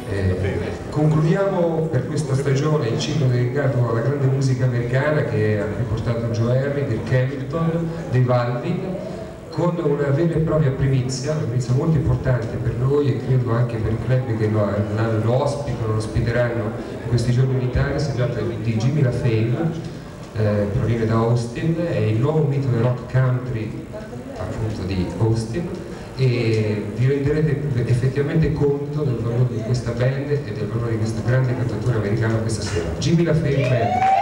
Concludiamo per questa stagione il ciclo dedicato alla grande musica americana che ha riportato Joe Harry, Dirk Hamilton, dei Valvi, con una vera e propria primizia, una primizia molto importante per noi e credo anche per i club che lo ospiteranno in questi giorni in Italia. Si tratta di Jimmy LaFave, proviene da Austin, è il nuovo mito del rock country appunto di Austin, e vi renderete effettivamente conto del valore di questa band e del valore di questo grande cantautore americano questa sera. Jimmy LaFave Band.